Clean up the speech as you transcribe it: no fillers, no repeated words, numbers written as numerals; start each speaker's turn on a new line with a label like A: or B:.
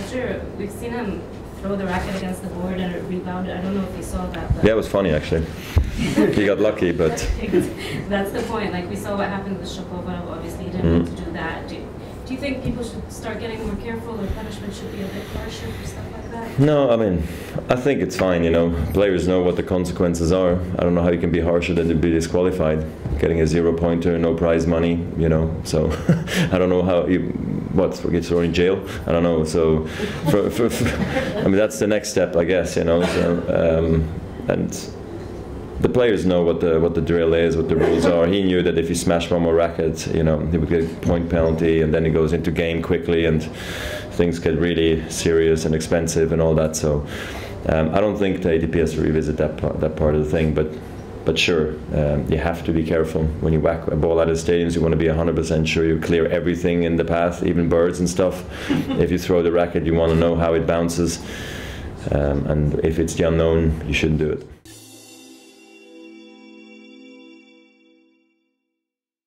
A: after we've seen him throw the racket against the board and it rebounded. I don't know if you saw that. But
B: yeah, it was funny actually. He got lucky, but
A: that's the point. Like we saw what happened with Sharapova. Obviously, he didn't want to do that. Do you think people should start getting more careful, or punishment should be a bit harsher for stuff like that?
B: No, I mean, I think it's fine. You know, players know what the consequences are. I don't know how you can be harsher than to be disqualified. Getting a 0-pointer, no prize money. You know, so I don't know how you. What gets thrown in jail? I don't know. So, I mean, that's the next step, I guess. You know, so, and the players know what the drill is, what the rules are. He knew that if he smashed one more racket, you know, he would get a point penalty, and then he goes into game quickly, and things get really serious and expensive and all that. So, I don't think the ATP has to revisit that part of the thing, but sure, you have to be careful when you whack a ball out of stadiums. You want to be 100% sure you clear everything in the path, even birds and stuff. If you throw the racket, you want to know how it bounces, and if it's the unknown, you shouldn't do it.